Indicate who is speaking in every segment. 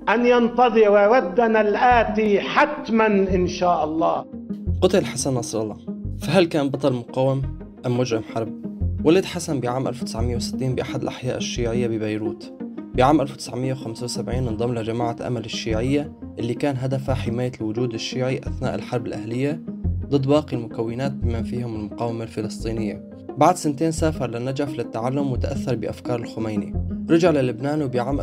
Speaker 1: أن ينتظر ردنا الآتي حتما إن شاء الله.
Speaker 2: قتل حسن نصر الله، فهل كان بطل مقاوم أم مجرم حرب؟ ولد حسن بعام 1960 بأحد الأحياء الشيعية ببيروت. بعام 1975 انضم لجماعة أمل الشيعية اللي كان هدفها حماية الوجود الشيعي أثناء الحرب الأهلية ضد باقي المكونات بمن فيهم المقاومة الفلسطينية. بعد سنتين سافر للنجف للتعلم وتأثر بأفكار الخميني. رجع للبنان، وبعام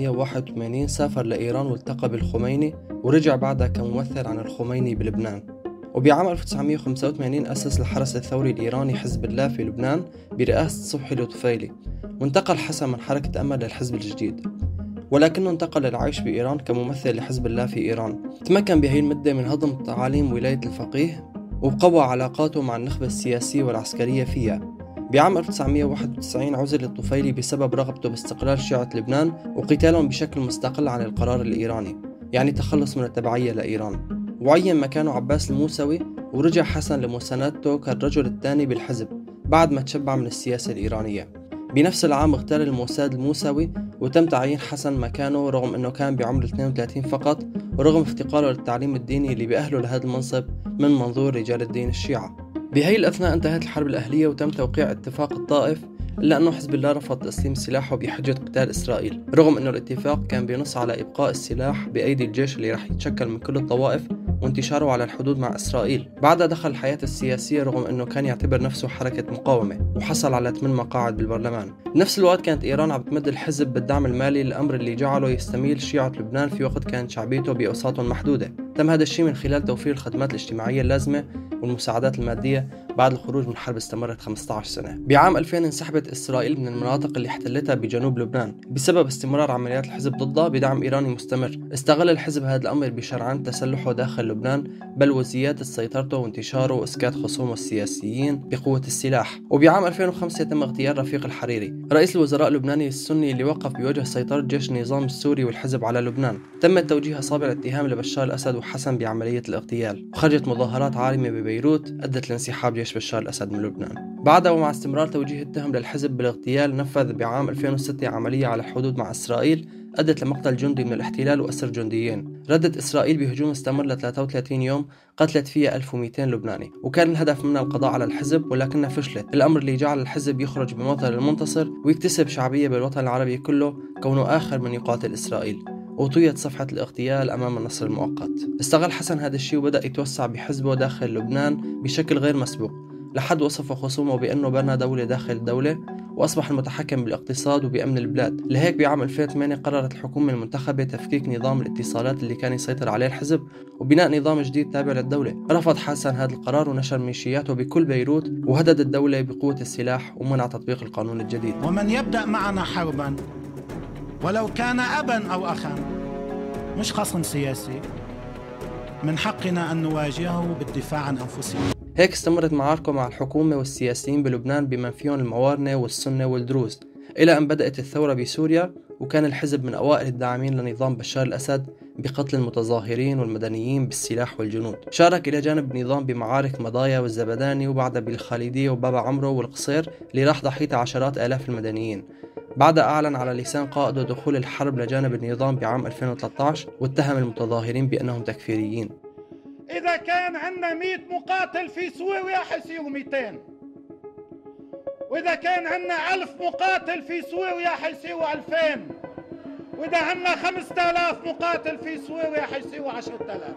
Speaker 2: 1981 سافر لإيران والتقى بالخميني، ورجع بعدها كممثل عن الخميني بلبنان. وبعام 1985 أسس الحرس الثوري الإيراني حزب الله في لبنان برئاسة صبحي الطفيلي، وانتقل حسن من حركة أمل للحزب الجديد، ولكنه انتقل للعيش بإيران كممثل لحزب الله في إيران. تمكن بهي المدة من هضم تعاليم ولاية الفقيه وقوى علاقاته مع النخبة السياسية والعسكرية فيها. بعام 1991 عزل الطفيلي بسبب رغبته باستقلال شيعة لبنان وقتالهم بشكل مستقل عن القرار الإيراني، يعني تخلص من التبعية لإيران، وعين مكانه عباس الموسوي. ورجع حسن لمساندته كالرجل الثاني بالحزب بعد ما تشبع من السياسة الإيرانية. بنفس العام اغتال الموساد الموسوي، وتم تعيين حسن مكانه رغم أنه كان بعمر 32 فقط، ورغم افتقاره للتعليم الديني اللي بأهله لهذا المنصب من منظور رجال الدين الشيعة. بهي الأثناء انتهت الحرب الأهلية وتم توقيع اتفاق الطائف، إلا أنه حزب الله رفض تسليم سلاحه بحجة قتال إسرائيل، رغم أنه الاتفاق كان بينص على إبقاء السلاح بأيدي الجيش اللي رح يتشكل من كل الطوائف وانتشاره على الحدود مع إسرائيل. بعدها دخل الحياة السياسية رغم أنه كان يعتبر نفسه حركة مقاومة، وحصل على 8 مقاعد بالبرلمان. بنفس الوقت كانت إيران عم تمد الحزب بالدعم المالي، الأمر اللي جعله يستميل شيعة لبنان في وقت كانت شعبيته بأوساط محدودة. تم هذا الشيء من خلال توفير الخدمات الاجتماعية اللازمة والمساعدات المادية بعد الخروج من حرب استمرت 15 سنة. بعام 2000 انسحبت إسرائيل من المناطق اللي احتلتها بجنوب لبنان بسبب استمرار عمليات الحزب ضدها بدعم إيراني مستمر. استغل الحزب هذا الأمر بشرعان تسلحه داخل لبنان، بل وزيادة سيطرته وانتشاره وإسكات خصومه السياسيين بقوة السلاح. وبعام 2005 تم اغتيال رفيق الحريري رئيس الوزراء اللبناني السني اللي وقف بوجه سيطرة جيش النظام السوري والحزب على لبنان. تم توجيه أصابع الاتهام لبشار الأسد وحسن بعملية الاغتيال، وخرجت مظاهرات عارمة ببيروت أدت لانسحاب جيش بشار الأسد من لبنان. بعدها ومع استمرار توجيه التهم للحزب بالاغتيال، نفذ بعام 2006 عملية على الحدود مع إسرائيل أدت لمقتل جندي من الاحتلال وأسر جنديين. ردت إسرائيل بهجوم استمر ل 33 يوم قتلت فيها 1200 لبناني، وكان الهدف منها القضاء على الحزب ولكنها فشلت، الأمر اللي جعل الحزب يخرج بمظهر المنتصر ويكتسب شعبية بالوطن العربي كله كونه آخر من يقاتل إسرائيل. وطويت صفحة الاغتيال أمام النصر المؤقت. استغل حسن هذا الشيء وبدأ يتوسع بحزبه داخل لبنان بشكل غير مسبوق، لحد وصف خصومه بأنه بنى دولة داخل الدولة وأصبح المتحكم بالاقتصاد وبأمن البلاد. لهيك بعام 2008 قررت الحكومة المنتخبة تفكيك نظام الاتصالات اللي كان يسيطر عليه الحزب وبناء نظام جديد تابع للدولة. رفض حسن هذا القرار ونشر ميليشياته بكل بيروت وهدد الدولة بقوة السلاح ومنع تطبيق القانون الجديد.
Speaker 3: ومن يبدأ معنا حربا ولو كان أبا أو أخا مش خصم سياسي، من حقنا أن نواجهه بالدفاع عن أنفسنا.
Speaker 2: هيك استمرت معاركه مع الحكومة والسياسيين بلبنان بمن فيهم الموارنة والسنة والدروز، إلى أن بدأت الثورة بسوريا، وكان الحزب من أوائل الداعمين لنظام بشار الأسد بقتل المتظاهرين والمدنيين بالسلاح والجنود. شارك إلى جانب النظام بمعارك مضايا والزبداني، وبعدها بالخالدية وبابا عمرو والقصير اللي راح ضحيتها عشرات آلاف المدنيين. بعدها أعلن على لسان قائده دخول الحرب لجانب النظام بعام 2013، واتهم المتظاهرين بأنهم تكفيريين.
Speaker 1: إذا كان عندنا 100 مقاتل في سوريا حيصيروا 200، وإذا كان عندنا 1000 مقاتل في سوريا حيصيروا 2000، وإذا عندنا 5000 مقاتل في سوريا حيصيروا 10000.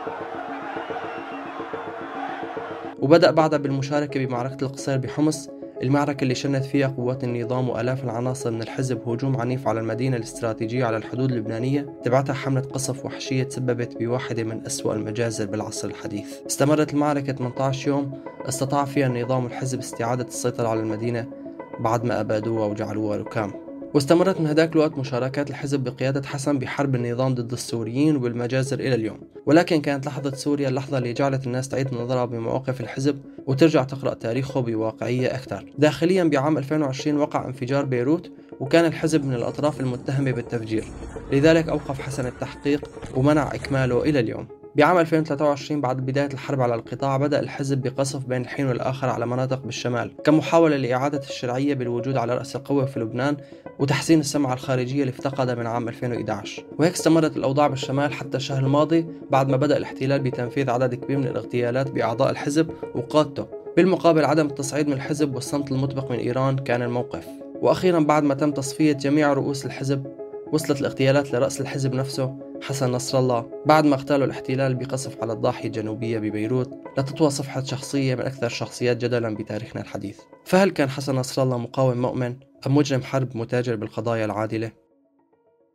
Speaker 2: وبدأ بعدها بالمشاركة بمعركة القصير بحمص، المعركة اللي شنت فيها قوات النظام وآلاف العناصر من الحزب هجوم عنيف على المدينة الاستراتيجية على الحدود اللبنانية، تبعتها حملة قصف وحشية تسببت بواحدة من أسوأ المجازر بالعصر الحديث. استمرت المعركة 18 يوم استطاع فيها النظام والحزب استعادة السيطرة على المدينة بعد ما أبادوها وجعلوها ركام. واستمرت من هداك الوقت مشاركات الحزب بقيادة حسن بحرب النظام ضد السوريين وبالمجازر إلى اليوم. ولكن كانت لحظة سوريا اللحظة اللي جعلت الناس تعيد نظرها بمواقف الحزب وترجع تقرأ تاريخه بواقعية أكثر. داخليا بعام 2020 وقع انفجار بيروت، وكان الحزب من الأطراف المتهمة بالتفجير، لذلك أوقف حسن التحقيق ومنع إكماله إلى اليوم. بعام 2023 بعد بداية الحرب على القطاع بدأ الحزب بقصف بين الحين والآخر على مناطق بالشمال كمحاولة لإعادة الشرعية بالوجود على رأس القوة في لبنان وتحسين السمعة الخارجية اللي افتقدها من عام 2011. وهيك استمرت الأوضاع بالشمال حتى الشهر الماضي بعد ما بدأ الاحتلال بتنفيذ عدد كبير من الاغتيالات بأعضاء الحزب وقادته. بالمقابل عدم التصعيد من الحزب والصمت المطبق من إيران كان الموقف. وأخيرا بعد ما تم تصفية جميع رؤوس الحزب وصلت الاغتيالات لرأس الحزب نفسه حسن نصر الله بعد ما اغتالوا الاحتلال بقصف على الضاحية الجنوبية ببيروت لتطوى صفحة شخصية من أكثر الشخصيات جدلا بتاريخنا الحديث. فهل كان حسن نصر الله مقاوم مؤمن أم مجرم حرب متاجر بالقضايا العادلة؟